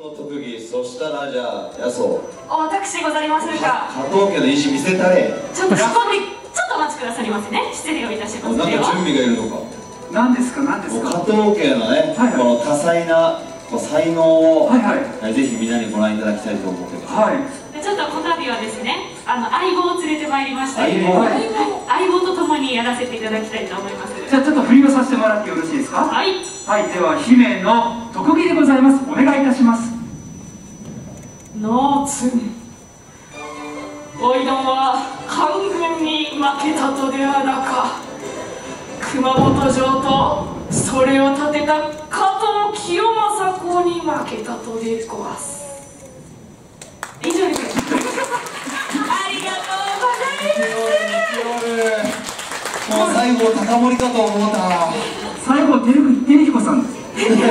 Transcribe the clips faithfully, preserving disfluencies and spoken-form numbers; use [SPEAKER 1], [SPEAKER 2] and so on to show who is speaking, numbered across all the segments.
[SPEAKER 1] の特技、そしたらじゃあやそう。
[SPEAKER 2] 私ござりまするか。
[SPEAKER 1] 加藤家の意地見せたれ。
[SPEAKER 2] ちょっと仕込み、ちょっとお待ちくださりませね。失礼をいたします。
[SPEAKER 1] なんか準備がいるのか。
[SPEAKER 3] 何ですか何ですか。
[SPEAKER 1] 加藤家のね、この多彩な才能をぜひみんなにご覧いただきたいと思ってます。
[SPEAKER 3] はい。
[SPEAKER 2] ちょっとこたびはですね、あの相棒を連れてまいりましたので、
[SPEAKER 1] 相棒
[SPEAKER 2] 相棒と共にやらせていただきたいと思います。
[SPEAKER 3] じゃあちょっと振りをさせてもらってよろしいですか。
[SPEAKER 2] はい。
[SPEAKER 3] はい、では姫の特技でございます。お願いいたします。
[SPEAKER 2] ノーツン、おいどんは官軍に負けたとではなか。熊本城とそれを建てた加藤清正公に負けたとでごわす。以上です。ありがとうございます。
[SPEAKER 1] もう最後高森かと思った。
[SPEAKER 3] 最後照照彦さんです。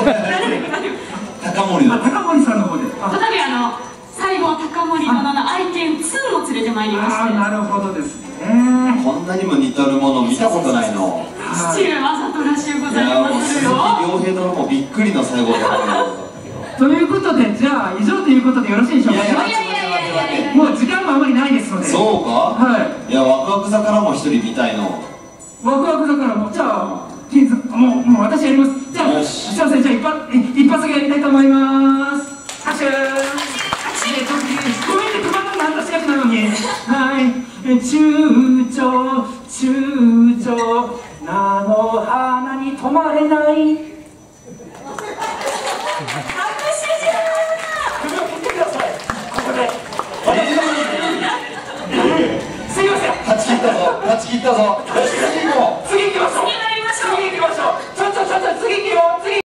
[SPEAKER 1] 高森の
[SPEAKER 3] 高森さんの方で。
[SPEAKER 2] こたびあの西郷隆盛殿の愛犬ツーも連れてまいりました。
[SPEAKER 3] ああ、なるほどですね。
[SPEAKER 1] こんなにも似とるもの見たことないの。
[SPEAKER 2] 父上わざとらしゅうございます
[SPEAKER 1] 鈴木
[SPEAKER 2] よ。
[SPEAKER 1] 亮平殿もびっくりの西郷隆盛だった。
[SPEAKER 3] ということで、じゃあ以上ということでよろしいでしょうか。
[SPEAKER 1] いやいやいやいやいや、
[SPEAKER 3] もう時間もあまりないですので。
[SPEAKER 1] そうか。
[SPEAKER 3] はい。
[SPEAKER 1] いや、ワクワク座からも一人見たいの。
[SPEAKER 3] ワクワクだからもう、じゃあ金属もうもう私やります。じゃあすいません、じゃあ一発一発芸やりたいと思います。拍手。ごめんね、熊野の私役なのに。はい。躊躇躊躇菜の花に止まれない。すいません。
[SPEAKER 1] 勝ち切ったぞ、勝ち切ったぞ。